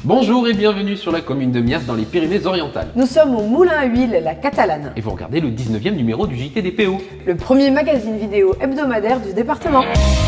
Bonjour et bienvenue sur la commune de Mias dans les Pyrénées-Orientales. Nous sommes au Moulin à Huile, la Catalane. Et vous regardez le 19e numéro du JT des PO. Le premier magazine vidéo hebdomadaire du département.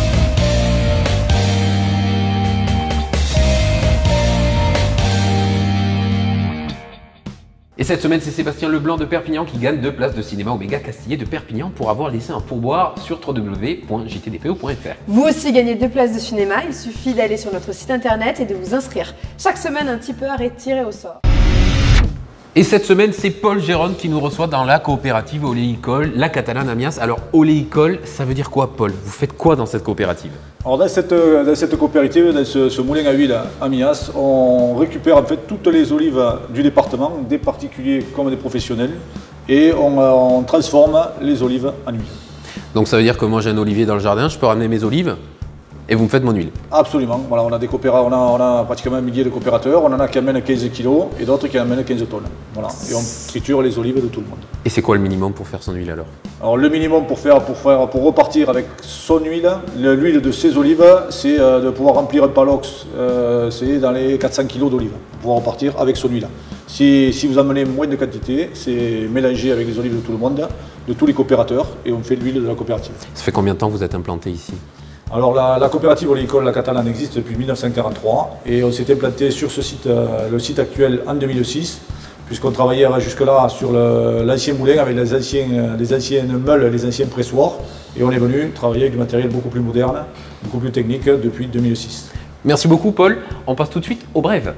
Et cette semaine, c'est Sébastien Leblanc de Perpignan qui gagne 2 places de cinéma au Méga Castillet de Perpignan pour avoir laissé un pourboire sur www.jtdpo.fr. Vous aussi gagnez 2 places de cinéma, il suffit d'aller sur notre site internet et de vous inscrire. Chaque semaine, un tipeur est tiré au sort. Et cette semaine, c'est Paul Géronne qui nous reçoit dans la coopérative Oléicole, la Catalane à Mias. Alors, Oléicole, ça veut dire quoi, Paul? Vous faites quoi dans cette coopérative? Alors dans cette coopérative, dans ce moulin à huile à Mias, on récupère en fait toutes les olives du département, des particuliers comme des professionnels, et on transforme les olives en huile. Donc ça veut dire que moi j'ai un olivier dans le jardin, je peux ramener mes olives et vous me faites mon huile? Absolument, voilà, on a pratiquement un millier de coopérateurs, on en a qui amènent 15 kg et d'autres qui amènent 15 tonnes. Voilà. Et on triture les olives de tout le monde. Et c'est quoi le minimum pour faire son huile alors? Alors le minimum pour repartir avec son huile, l'huile de ces olives, c'est de pouvoir remplir un palox, c'est dans les 400 kg d'olives, pour pouvoir repartir avec son huile. Si vous amenez moins de quantité, c'est mélangé avec les olives de tout le monde, de tous les coopérateurs, et on fait l'huile de la coopérative. Ça fait combien de temps que vous êtes implanté ici? Alors la coopérative Oléicole, la Catalane, existe depuis 1943 et on s'est implanté sur ce site, le site actuel en 2006, puisqu'on travaillait jusque-là sur l'ancien moulin avec les anciennes meules, les anciens pressoirs, et on est venu travailler avec du matériel beaucoup plus moderne, beaucoup plus technique depuis 2006. Merci beaucoup Paul, on passe tout de suite aux brèves.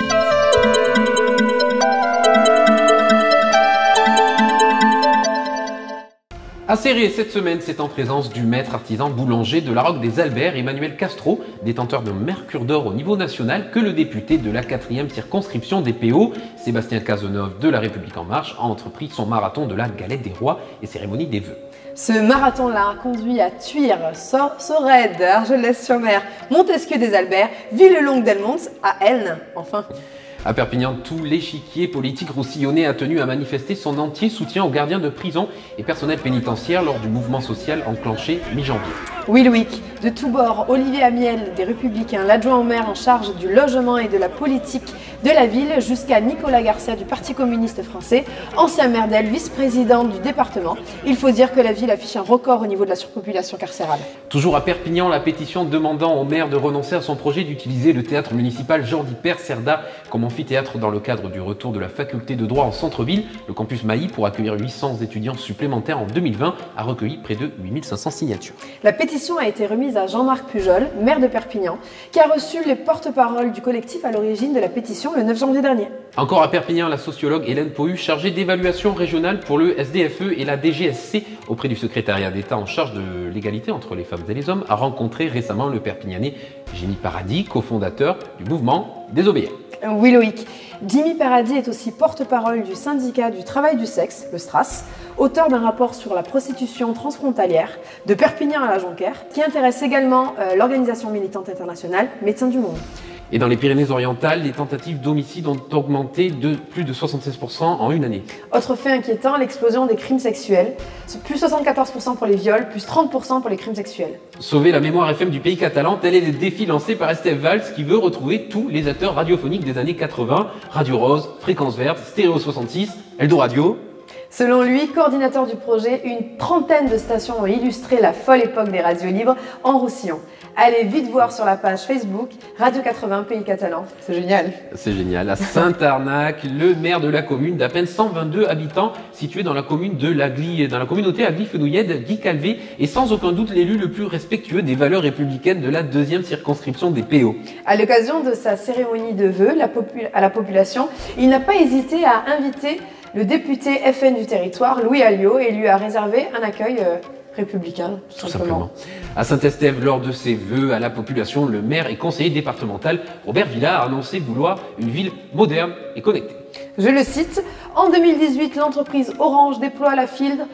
À Céré, cette semaine, c'est en présence du maître artisan boulanger de la Roque des Alberts, Emmanuel Castro, détenteur d'un Mercure d'or au niveau national, que le député de la 4e circonscription des PO, Sébastien Cazeneuve de La République En Marche, a entrepris son marathon de la galette des rois et cérémonie des vœux. Ce marathon-là a conduit à Thuir, Sorède, Argelès-sur-Mer, Montesquieu des Alberts, Villelongue-d'Elmont, à Elne, enfin. À Perpignan, tout l'échiquier politique roussillonnais a tenu à manifester son entier soutien aux gardiens de prison et personnel pénitentiaire lors du mouvement social enclenché mi-janvier. Oui, Louis, de tous bords, Olivier Amiel des Républicains, l'adjoint au maire en charge du logement et de la politique de la ville, jusqu'à Nicolas Garcia du Parti communiste français, ancien maire d'Elle, vice-président du département. Il faut dire que la ville affiche un record au niveau de la surpopulation carcérale. Toujours à Perpignan, la pétition demandant au maire de renoncer à son projet d'utiliser le théâtre municipal Jordi Père Cerda comme amphithéâtre dans le cadre du retour de la faculté de droit en centre-ville, le campus Mailly, pour accueillir 800 étudiants supplémentaires en 2020, a recueilli près de 8500 signatures. La pétition a été remise à Jean-Marc Pujol, maire de Perpignan, qui a reçu les porte-paroles du collectif à l'origine de la pétition le 9 janvier dernier. Encore à Perpignan, la sociologue Hélène Pohu, chargée d'évaluation régionale pour le SDFE et la DGSC auprès du secrétariat d'État en charge de l'égalité entre les femmes et les hommes, a rencontré récemment le Perpignanais Jimmy Paradis, cofondateur du mouvement Désobéir. Oui Loïc, Jimmy Paradis est aussi porte-parole du syndicat du travail du sexe, le STRAS, auteur d'un rapport sur la prostitution transfrontalière de Perpignan à la Jonquère, qui intéresse également l'organisation militante internationale Médecins du Monde. Et dans les Pyrénées-Orientales, les tentatives d'homicide ont augmenté de plus de 76% en une année. Autre fait inquiétant, l'explosion des crimes sexuels. Plus 74% pour les viols, plus 30% pour les crimes sexuels. Sauver la mémoire FM du pays catalan, tel est le défi lancé par Estève Valls qui veut retrouver tous les acteurs radiophoniques des années 80, Radio Rose, Fréquence Verte, Stéréo 66, Eldoradio. Selon lui, coordinateur du projet, une trentaine de stations ont illustré la folle époque des radios libres en Roussillon. Allez vite voir sur la page Facebook Radio 80 Pays Catalan, c'est génial. C'est génial. À Saint-Arnac, le maire de la commune d'à peine 122 habitants, situé dans la commune de dans la communauté Agly-Fenouillède, Guy Calvé, est sans aucun doute l'élu le plus respectueux des valeurs républicaines de la 2e circonscription des PO. À l'occasion de sa cérémonie de vœux à la population, il n'a pas hésité à inviter le député FN du territoire, Louis Alliot, et lui a réservé un accueil républicain, tout simplement. À Saint-Estève, lors de ses vœux à la population, le maire et conseiller départemental Robert Villa a annoncé vouloir une ville moderne et connectée. Je le cite, en 2018, l'entreprise Orange déploie la fibre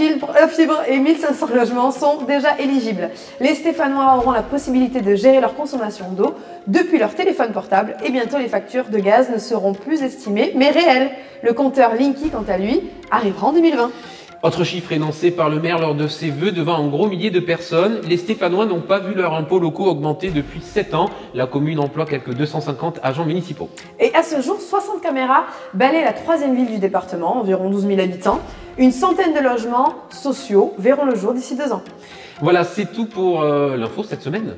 et 1500 logements sont déjà éligibles. Les Stéphanois auront la possibilité de gérer leur consommation d'eau depuis leur téléphone portable et bientôt les factures de gaz ne seront plus estimées mais réelles. Le compteur Linky, quant à lui, arrivera en 2020. Autre chiffre énoncé par le maire lors de ses vœux devant un gros millier de personnes, les Stéphanois n'ont pas vu leurs impôts locaux augmenter depuis 7 ans. La commune emploie quelques 250 agents municipaux. Et à ce jour, 60 caméras balayent la troisième ville du département, environ 12 000 habitants. Une centaine de logements sociaux verront le jour d'ici 2 ans. Voilà, c'est tout pour l'info cette semaine.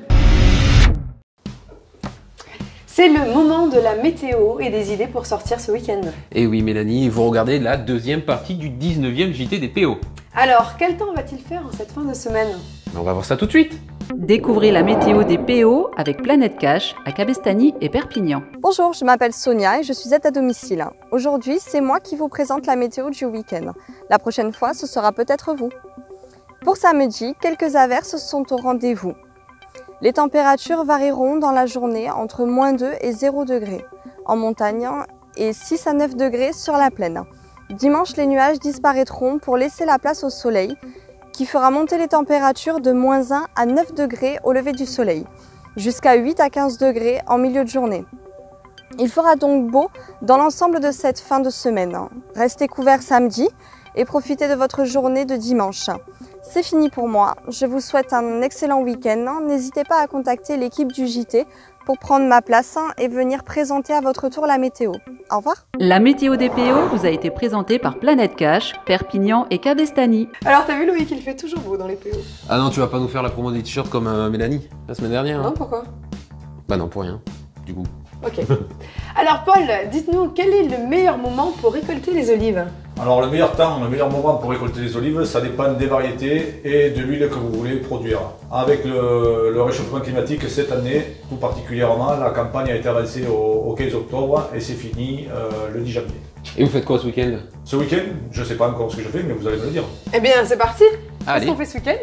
C'est le moment de la météo et des idées pour sortir ce week-end. Et oui Mélanie, vous regardez la deuxième partie du 19e JT des PO. Alors, quel temps va-t-il faire en cette fin de semaine? On va voir ça tout de suite. Découvrez la météo des PO avec Planète Cash à Cabestany et Perpignan. Bonjour, je m'appelle Sonia et je suis aide à domicile. Aujourd'hui, c'est moi qui vous présente la météo du week-end. La prochaine fois, ce sera peut-être vous. Pour samedi, quelques averses sont au rendez-vous. Les températures varieront dans la journée entre -2 et 0 degrés en montagne et 6 à 9 degrés sur la plaine. Dimanche, les nuages disparaîtront pour laisser la place au soleil qui fera monter les températures de -1 à 9 degrés au lever du soleil, jusqu'à 8 à 15 degrés en milieu de journée. Il fera donc beau dans l'ensemble de cette fin de semaine. Restez couverts samedi et profitez de votre journée de dimanche. C'est fini pour moi, je vous souhaite un excellent week-end. N'hésitez pas à contacter l'équipe du JT pour prendre ma place et venir présenter à votre tour la météo. Au revoir. La météo des PO vous a été présentée par Planète Cash, Perpignan et Cabestany. Alors, t'as vu Loïc, il fait toujours beau dans les PO. Ah non, tu vas pas nous faire la promo des t-shirts comme Mélanie la semaine dernière. Non, pourquoi? Bah non, pour rien, du coup. Ok. Alors Paul, dites-nous, quel est le meilleur moment pour récolter les olives? Alors le meilleur temps, le meilleur moment pour récolter les olives, ça dépend des variétés et de l'huile que vous voulez produire. Avec le réchauffement climatique cette année, tout particulièrement, la campagne a été avancée au 15 octobre et c'est fini le 10 janvier. Et vous faites quoi ce week-end? Ce week-end, je ne sais pas encore ce que je fais, mais vous allez me le dire. Eh bien, c'est parti. Allez. Qu'est-ce qu'on fait ce week-end?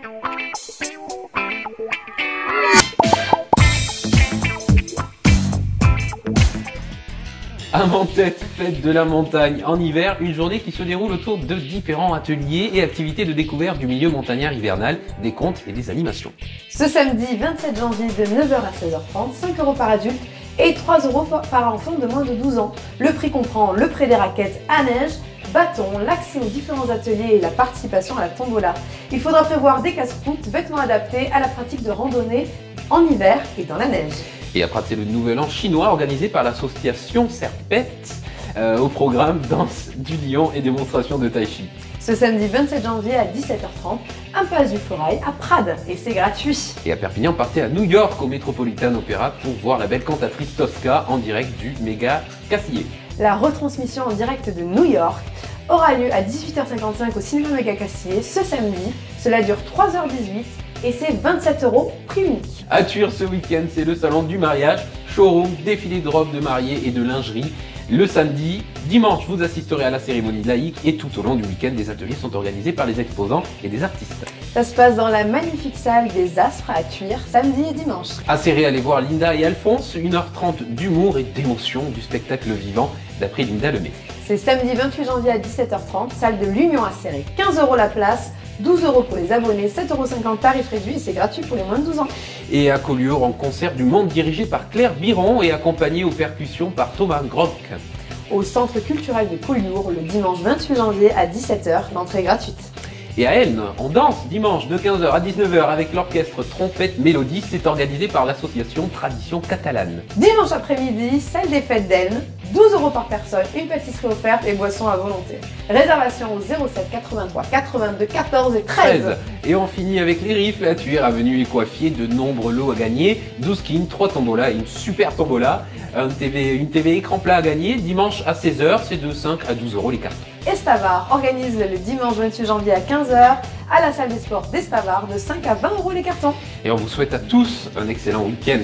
À Mentet, fête de la montagne en hiver, une journée qui se déroule autour de différents ateliers et activités de découverte du milieu montagnard hivernal, des contes et des animations. Ce samedi 27 janvier de 9h à 16h30, 5 € par adulte et 3 € par enfant de moins de 12 ans. Le prix comprend le prêt des raquettes à neige, bâtons, l'accès aux différents ateliers et la participation à la tombola. Il faudra prévoir des casse-croûtes, vêtements adaptés à la pratique de randonnée en hiver et dans la neige. Et après, c'est le nouvel an chinois organisé par l'association Serpette au programme danse du lion et démonstration de tai chi. Ce samedi 27 janvier à 17h30, impasse du Forail à Prades et c'est gratuit. Et à Perpignan, partez à New York au Metropolitan Opera pour voir la belle cantatrice Tosca en direct du méga Cassier. La retransmission en direct de New York aura lieu à 18h55 au cinéma méga Cassier ce samedi. Cela dure 3h18 et c'est 27 € prix unique. À Tuire ce week-end, c'est le salon du mariage, showroom, défilé de robes de mariée et de lingerie. Le samedi, dimanche, vous assisterez à la cérémonie laïque et tout au long du week-end, des ateliers sont organisés par les exposants et des artistes. Ça se passe dans la magnifique salle des Aspres à Tuire, samedi et dimanche. À Serré, allez voir Linda et Alphonse, 1h30 d'humour et d'émotion du spectacle vivant d'après Linda Lemay. C'est samedi 28 janvier à 17h30, salle de l'Union à Serré, 15 € la place, 12 € pour les abonnés, 7,50 € tarif réduit et c'est gratuit pour les moins de 12 ans. Et à Collioure, en concert du monde dirigé par Claire Biron et accompagné aux percussions par Thomas Grock. Au centre culturel de Collioure, le dimanche 28 janvier à 17h, l'entrée est gratuite. Et à Aisne, on danse dimanche de 15h à 19h avec l'orchestre Trompette Mélodie, c'est organisé par l'association Tradition Catalane. Dimanche après-midi, salle des fêtes d'Aisne, 12 € par personne, une pâtisserie offerte et boissons à volonté. Réservation au 07 83 82 14 et 13. Et on finit avec les rifles à Tuire, avenue et coiffier de nombreux lots à gagner, 12 skins, 3 tombolas et une super tombola, une TV écran plat à gagner, dimanche à 16h, c'est de 5 à 12 € les cartes. Estavar organise le dimanche 28 janvier à 15h à la salle des sports d'Estavar de 5 à 20 € les cartons. Et on vous souhaite à tous un excellent week-end.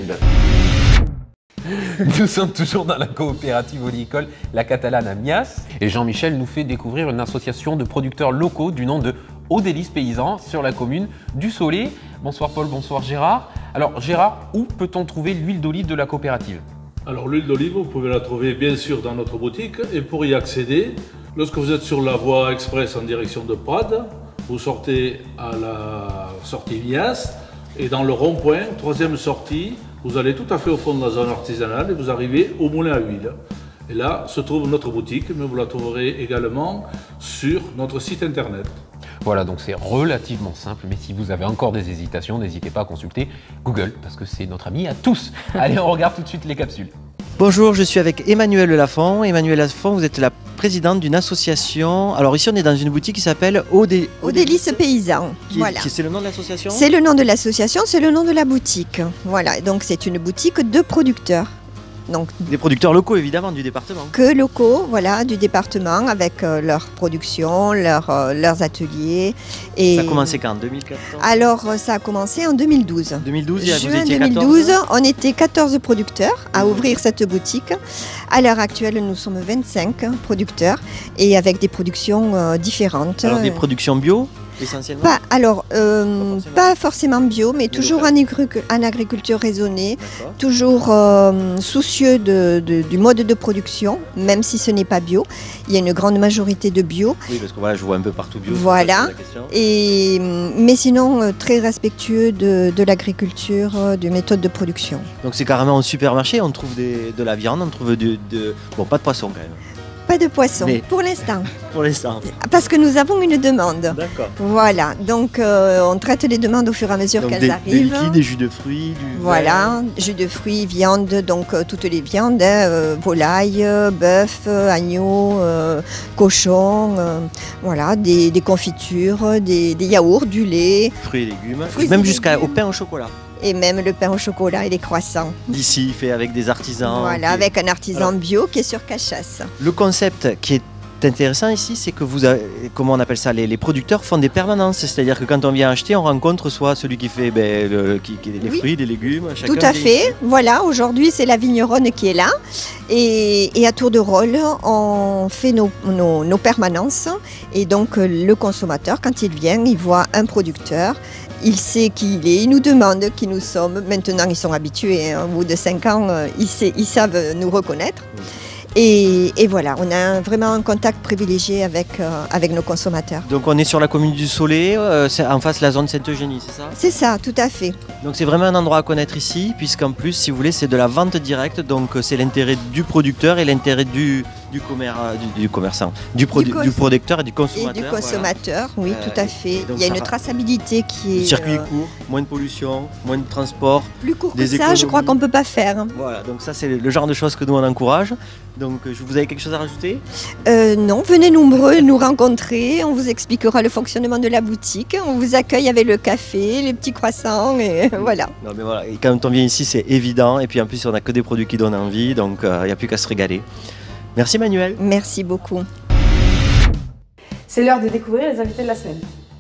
Nous sommes toujours dans la coopérative oléicole La Catalane à Mias et Jean-Michel nous fait découvrir une association de producteurs locaux du nom de Eau Délices Paysans sur la commune du Soleil. Bonsoir Paul, bonsoir Gérard. Alors Gérard, où peut-on trouver l'huile d'olive de la coopérative? Alors l'huile d'olive, vous pouvez la trouver bien sûr dans notre boutique et pour y accéder, lorsque vous êtes sur la voie express en direction de Prades, vous sortez à la sortie Mias et dans le rond-point, troisième sortie, vous allez tout à fait au fond de la zone artisanale et vous arrivez au moulin à huile. Et là se trouve notre boutique, mais vous la trouverez également sur notre site internet. Voilà, donc c'est relativement simple, mais si vous avez encore des hésitations, n'hésitez pas à consulter Google, parce que c'est notre ami à tous. Allez, on regarde tout de suite les capsules. Bonjour, je suis avec Emmanuelle Lafont. Emmanuelle Lafont, vous êtes la présidente d'une association. Alors ici, on est dans une boutique qui s'appelle Odélice Paysan. Voilà. C'est le nom de l'association? C'est le nom de l'association, c'est le nom de la boutique. Voilà, donc c'est une boutique de producteurs. Donc, des producteurs locaux évidemment du département. Que locaux, voilà, du département avec leur production, leurs ateliers. Et ça a commencé quand, en 2014? Alors ça a commencé en 2012. 2012, Juin vous étiez 2012, 14? on était 14 producteurs à ouvrir cette boutique. À l'heure actuelle, nous sommes 25 producteurs et avec des productions différentes. Alors des productions bio essentiellement? Pas forcément bio, mais toujours en agriculture raisonnée, toujours soucieux du mode de production, même si ce n'est pas bio. Il y a une grande majorité de bio. Oui, parce que voilà, je vois un peu partout bio. Voilà, mais sinon très respectueux de l'agriculture, de méthodes de production. Donc c'est carrément un supermarché, on trouve de la viande, on trouve bon, pas de poisson quand même. Pas de poisson, pour l'instant. Pour l'instant. Parce que nous avons une demande. D'accord. Voilà, donc on traite les demandes au fur et à mesure qu'elles arrivent. Des liquides, des jus de fruits, voilà, jus de fruits, viande, donc toutes les viandes, volaille, bœuf, agneau, cochon, voilà, des confitures, des yaourts, du lait. Fruits et légumes, même jusqu'au pain au chocolat. Et même le pain au chocolat et les croissants. D'ici, fait avec des artisans. Voilà, avec un artisan bio qui est sur Cachasse. Le concept qui est intéressant ici, c'est que vous avez, comment on appelle ça, les producteurs font des permanences. C'est-à-dire que quand on vient acheter, on rencontre soit celui qui fait les fruits, les légumes. Tout à fait. Voilà, aujourd'hui, c'est la vigneronne qui est là. Et à tour de rôle, on fait nos permanences. Et donc, le consommateur, quand il vient, il voit un producteur. Il sait qui il est, il nous demande qui nous sommes. Maintenant, ils sont habitués. Au bout de 5 ans, ils savent nous reconnaître. Et voilà, on a vraiment un contact privilégié avec nos consommateurs. Donc on est sur la commune du Soleil, en face de la zone Sainte-Eugénie, c'est ça? C'est ça, tout à fait. Donc c'est vraiment un endroit à connaître ici, puisqu'en plus, si vous voulez, c'est de la vente directe. Donc c'est l'intérêt du producteur et l'intérêt du commerçant, du producteur et du consommateur. Et du consommateur, voilà. Oui, tout à fait. Il y a une traçabilité qui est... Le circuit court, moins de pollution, moins de transport. Plus court que ça, je crois qu'on ne peut pas faire. Voilà, donc ça c'est le genre de choses que nous on encourage. Donc vous avez quelque chose à rajouter? Non, venez nombreux nous rencontrer, on vous expliquera le fonctionnement de la boutique, on vous accueille avec le café, les petits croissants et voilà. Non mais voilà, et quand on vient ici c'est évident et puis en plus on n'a que des produits qui donnent envie, donc il n'y a plus qu'à se régaler. Merci Manuel. Merci beaucoup. C'est l'heure de découvrir les invités de la semaine.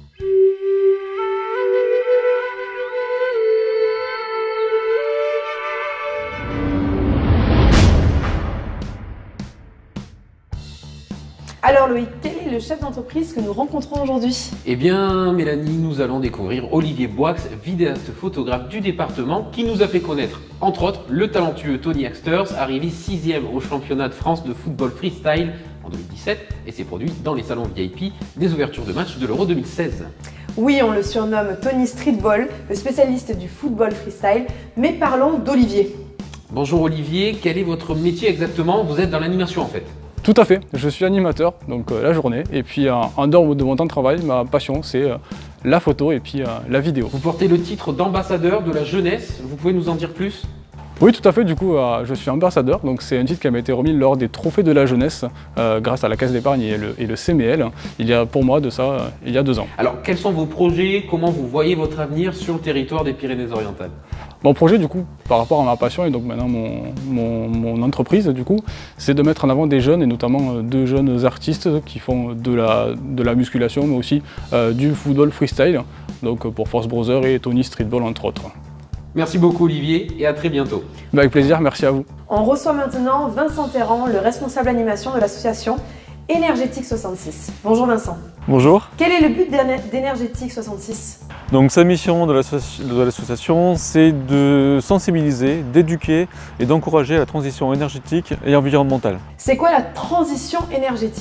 Alors Loïc, quel est le chef d'entreprise que nous rencontrons aujourd'hui? Eh bien Mélanie, nous allons découvrir Olivier Boix, vidéaste photographe du département, qui nous a fait connaître, entre autres, le talentueux Tony Axters, arrivé 6e au championnat de France de football freestyle en 2017 et s'est produit dans les salons VIP des ouvertures de matchs de l'Euro 2016. Oui, on le surnomme Tony Streetball, le spécialiste du football freestyle, mais parlons d'Olivier. Bonjour Olivier, quel est votre métier exactement? Vous êtes dans l'animation en fait. Tout à fait, je suis animateur, donc la journée, et puis en dehors de mon temps de travail, ma passion c'est la photo et puis la vidéo. Vous portez le titre d'ambassadeur de la jeunesse, vous pouvez nous en dire plus? Oui, tout à fait, du coup je suis ambassadeur, donc c'est un titre qui m'a été remis lors des trophées de la jeunesse grâce à la Caisse d'épargne et le CML, il y a pour moi de ça, il y a 2 ans. Alors quels sont vos projets, comment vous voyez votre avenir sur le territoire des Pyrénées-Orientales? Mon projet du coup, par rapport à ma passion et donc maintenant mon entreprise du coup, c'est de mettre en avant des jeunes et notamment 2 jeunes artistes qui font de la musculation mais aussi du football freestyle, donc pour Force Brother et Tony Streetball entre autres. Merci beaucoup Olivier et à très bientôt. Avec plaisir, merci à vous. On reçoit maintenant Vincent Terran, le responsable animation de l'association Énergétique 66. Bonjour Vincent. Bonjour. Quel est le but d'Énergétique 66? Donc sa mission de l'association, c'est de sensibiliser, d'éduquer et d'encourager la transition énergétique et environnementale. C'est quoi la transition énergétique?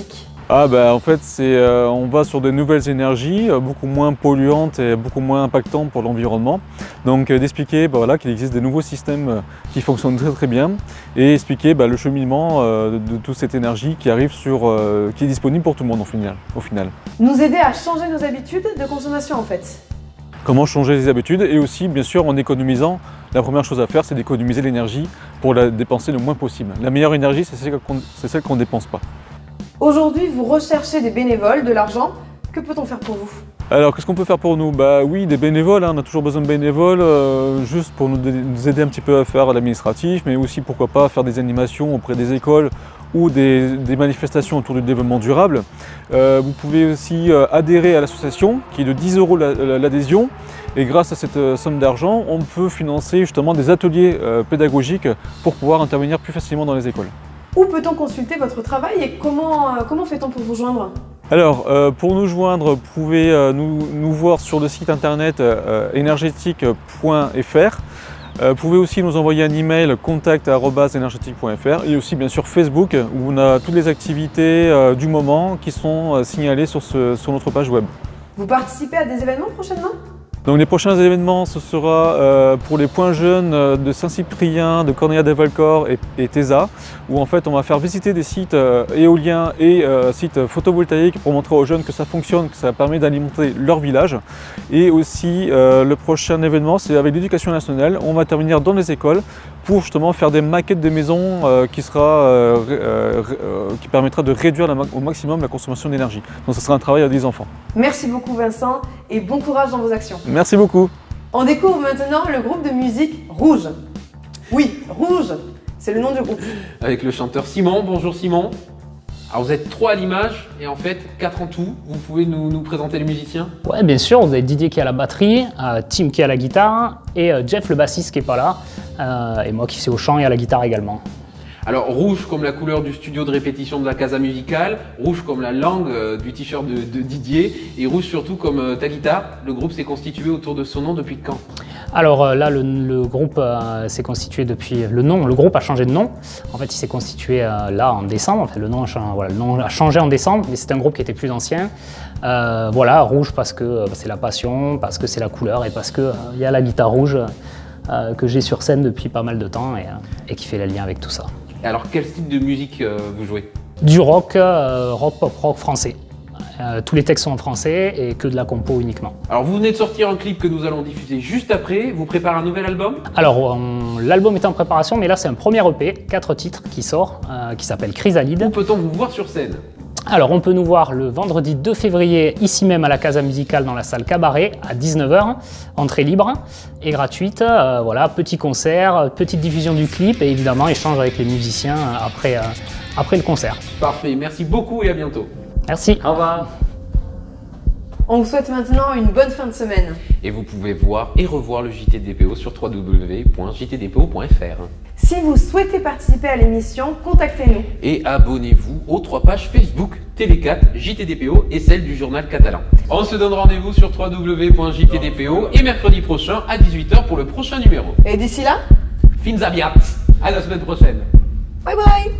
En fait, on va sur de nouvelles énergies, beaucoup moins polluantes et beaucoup moins impactantes pour l'environnement. Donc d'expliquer qu'il existe des nouveaux systèmes qui fonctionnent très très bien et expliquer le cheminement de toute cette énergie qui arrive qui est disponible pour tout le monde au final. Nous aider à changer nos habitudes de consommation en fait. Comment changer les habitudes et aussi bien sûr en économisant. La première chose à faire, c'est d'économiser l'énergie pour la dépenser le moins possible. La meilleure énergie, c'est celle qu'on ne dépense pas. Aujourd'hui, vous recherchez des bénévoles, de l'argent. Que peut-on faire pour vous? Alors, qu'est-ce qu'on peut faire pour nous? Oui, des bénévoles, on a toujours besoin de bénévoles, juste pour nous aider un petit peu à faire l'administratif, mais aussi, pourquoi pas, faire des animations auprès des écoles ou des manifestations autour du développement durable. Vous pouvez aussi adhérer à l'association, qui est de 10 € l'adhésion, et grâce à cette somme d'argent, on peut financer justement des ateliers pédagogiques pour pouvoir intervenir plus facilement dans les écoles. Où peut-on consulter votre travail et comment fait-on pour vous joindre? Alors, pour nous joindre, vous pouvez nous voir sur le site internet energetic.fr. Vous pouvez aussi nous envoyer un email contact@energetic.fr et aussi bien sûr Facebook où on a toutes les activités du moment qui sont signalées sur notre page web. Vous participez à des événements prochainement? Donc les prochains événements, ce sera pour les points jeunes de Saint-Cyprien, de Corneilla-de-Valcor et Tesa, où en fait on va faire visiter des sites éoliens et sites photovoltaïques pour montrer aux jeunes que ça fonctionne, que ça permet d'alimenter leur village. Et aussi le prochain événement, c'est avec l'Éducation nationale, on va intervenir dans les écoles pour justement faire des maquettes de maisons qui permettra de réduire au maximum la consommation d'énergie. Donc ce sera un travail avec des enfants. Merci beaucoup Vincent et bon courage dans vos actions. Merci beaucoup. On découvre maintenant le groupe de musique Rouge. Oui, Rouge, c'est le nom du groupe. Avec le chanteur Simon. Bonjour Simon. Alors vous êtes 3 à l'image et en fait 4 en tout. Vous pouvez nous présenter les musiciens? Ouais, bien sûr, vous avez Didier qui est à la batterie, Tim qui est à la guitare et Jeff le bassiste qui est pas là et moi qui suis au chant et à la guitare également. Alors rouge comme la couleur du studio de répétition de la Casa Musicale, rouge comme la langue du t-shirt de Didier et rouge surtout comme ta guitare. Le groupe s'est constitué autour de son nom depuis quand? Alors là, le groupe s'est constitué depuis le nom. Le groupe a changé de nom. En fait, il s'est constitué là en décembre. Enfin, le nom a changé en décembre, mais c'est un groupe qui était plus ancien. Voilà, rouge parce que c'est la passion, parce que c'est la couleur et parce que y a la guitare rouge que j'ai sur scène depuis pas mal de temps et qui fait le lien avec tout ça. Alors, quel style de musique vous jouez? Du rock, pop rock français. Tous les textes sont en français et que de la compo uniquement. Alors vous venez de sortir un clip que nous allons diffuser juste après. Vous préparez un nouvel album? Alors l'album est en préparation, mais là c'est un premier EP, 4 titres qui sort, qui s'appelle Chrysalide. Où peut-on vous voir sur scène? Alors on peut nous voir le vendredi 2 février, ici même à la Casa Musicale dans la salle Cabaret à 19 h, entrée libre et gratuite. Voilà, petit concert, petite diffusion du clip et évidemment échange avec les musiciens après le concert. Parfait, merci beaucoup et à bientôt. Merci. Au revoir. On vous souhaite maintenant une bonne fin de semaine. Et vous pouvez voir et revoir le JT DPO sur www.jtdpo.fr. Si vous souhaitez participer à l'émission, contactez-nous. Et abonnez-vous aux 3 pages Facebook, TV4, JTDPO et celle du journal catalan. On se donne rendez-vous sur www.jtdpo et mercredi prochain à 18 h pour le prochain numéro. Et d'ici là, fins aviat. À la semaine prochaine. Bye bye.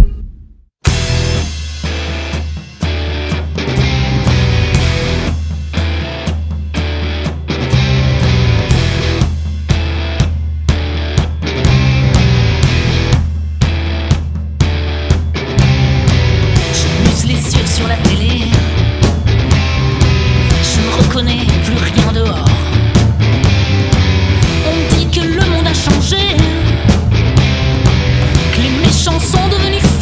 Sont devenus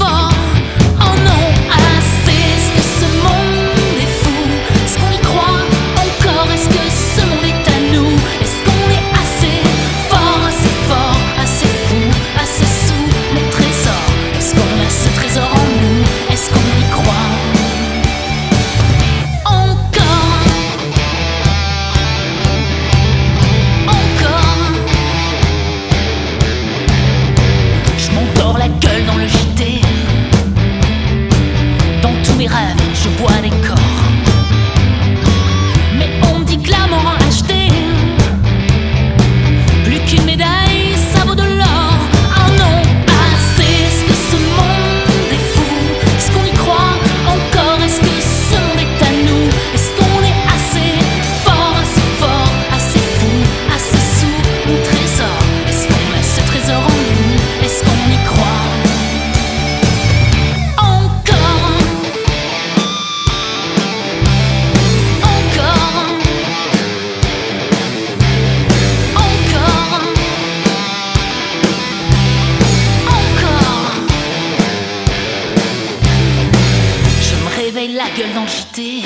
la gueule dans le JT.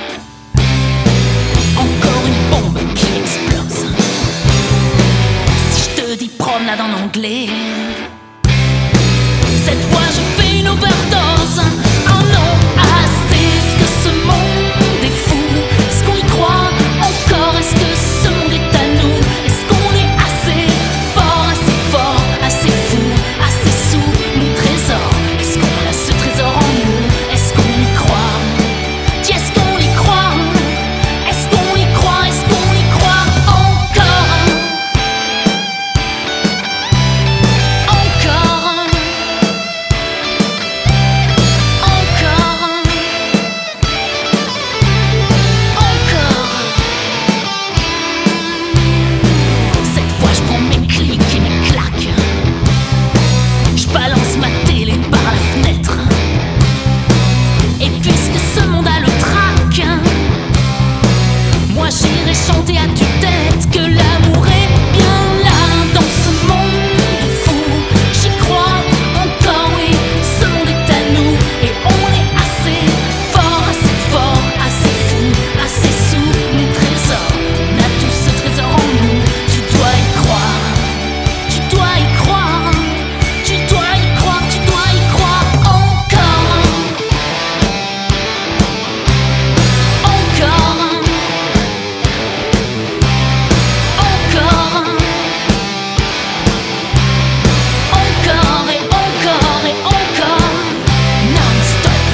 Encore une bombe qui explose. Si je te dis promenade en anglais, cette fois je fais une overdose. Oh non, assez, est-ce que ce monde est fou? Est-ce qu'on y croit encore? Est-ce que ce monde est à nous? Est-ce qu'on est assez fort, assez fou, assez sous mon trésor? Est-ce qu'on a ce trésor en nous? Est-ce qu'on y croit? Dis, est-ce qu'on y croit? Est-ce qu'on y croit? Est-ce qu'on y croit encore? Encore. Cette fois je prends mes clics et mes claques. Je balance ma télé par la fenêtre. Et puisque ce monde a le trac, moi j'irai chanter à tue-tête que l'amour est bien là dans ce monde fou. J'y crois encore, oui, ce monde est à nous. Et on est assez fort, assez fou, assez sous mon trésor. On a tous ce trésor en nous. Tu dois y croire, tu dois y croire, tu dois y croire, tu dois y croire encore. Encore. Encore. Encore et encore et encore. Non-stop.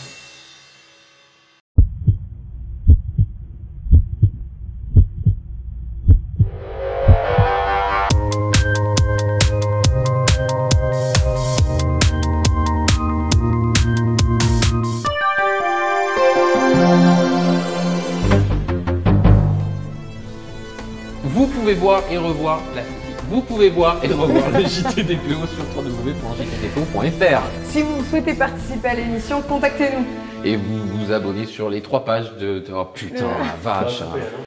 Vous pouvez voir et revoir la critique. Vous pouvez voir et revoir le JT des PO sur www.jtdpo.fr. Si vous souhaitez participer à l'émission, contactez-nous. Et vous vous abonnez sur les 3 pages de... Oh putain, la vache.